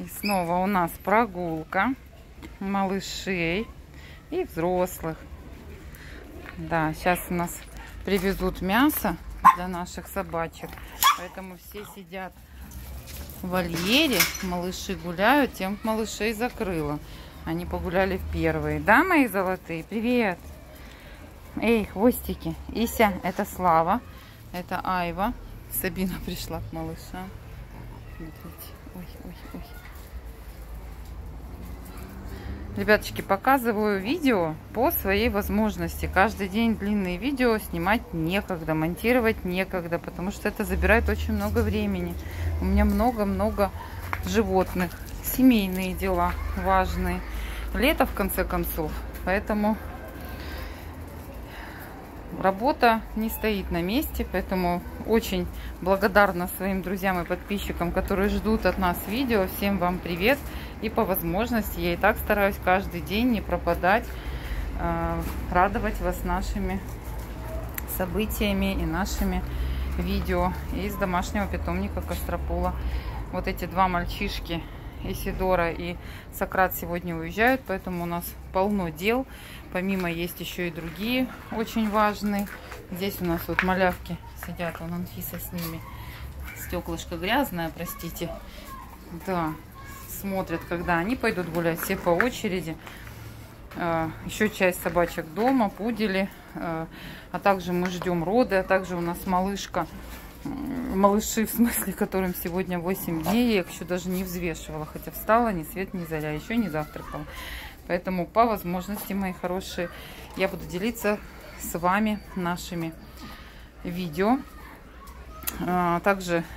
И снова у нас прогулка малышей и взрослых. Да, сейчас у нас привезут мясо для наших собачек, поэтому все сидят в вольере, малыши гуляют, тем малышей закрыла. Они погуляли в первые. Да, мои золотые? Привет! Эй, хвостики! Ися, это Слава, это Айва. Сабина пришла к малышам. Ой, ой, ой. Ребяточки, показываю видео по своей возможности. Каждый день длинные видео снимать некогда, монтировать некогда, потому что это забирает очень много времени. У меня много-много животных, семейные дела важные. Лето, в конце концов, поэтому работа не стоит на месте, поэтому очень благодарна своим друзьям и подписчикам, которые ждут от нас видео. Всем вам привет! И по возможности я и так стараюсь каждый день не пропадать, радовать вас нашими событиями и нашими видео из домашнего питомника Костропола. Вот эти два мальчишки, Исидора и Сократ, сегодня уезжают, поэтому у нас полно дел. Помимо есть еще и другие очень важные. Здесь у нас вот малявки сидят, вон Анфиса с ними. Стеклышко грязное, простите. Да, смотрят, когда они пойдут гулять, все по очереди. Еще часть собачек дома, пудели. А также мы ждем роды, а также у нас малышка. Малыши, в смысле, которым сегодня 8 дней. Я их еще даже не взвешивала, хотя встала ни свет ни заря, еще не завтракала. Поэтому по возможности, мои хорошие, я буду делиться с вами нашими видео, также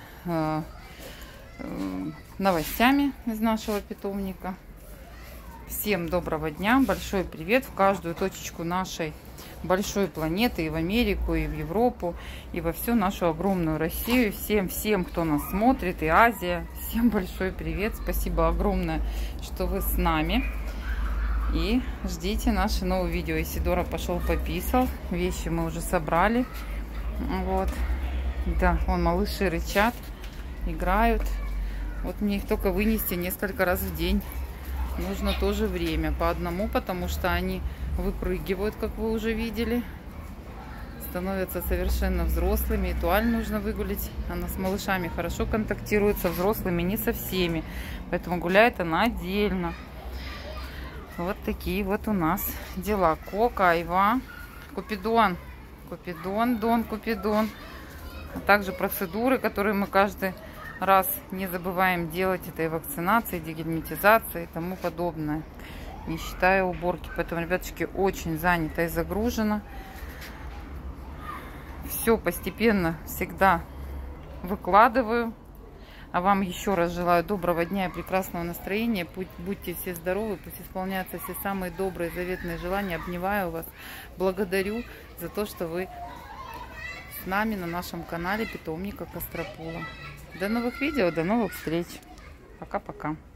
новостями из нашего питомника. Всем доброго дня, большой привет в каждую точечку нашей большой планеты, и в Америку, и в Европу, и во всю нашу огромную Россию. Всем, кто нас смотрит, и Азия, всем большой привет. Спасибо огромное, что вы с нами. И ждите наши новые видео. Исидора пошел пописал, вещи мы уже собрали. Вот, да, вон малыши рычат, играют. Вот мне их только вынести несколько раз в день. Нужно тоже время по одному, потому что они выпрыгивают, как вы уже видели, становятся совершенно взрослыми. И Туаль нужно выгулить. Она с малышами хорошо контактирует, со взрослыми не со всеми, поэтому гуляет она отдельно. Вот такие вот у нас дела. Кока, Айва, Купидон, Купидон. А также процедуры, которые мы каждый раз не забываем делать. Это и вакцинация, и дегельминтизация и тому подобное, не считая уборки. Поэтому, ребяточки, очень занято и загружено. Все постепенно всегда выкладываю. А вам еще раз желаю доброго дня и прекрасного настроения. Будьте все здоровы, пусть исполняются все самые добрые, заветные желания. Обнимаю вас, благодарю за то, что вы с нами на нашем канале питомника Костропола. До новых видео, до новых встреч. Пока-пока.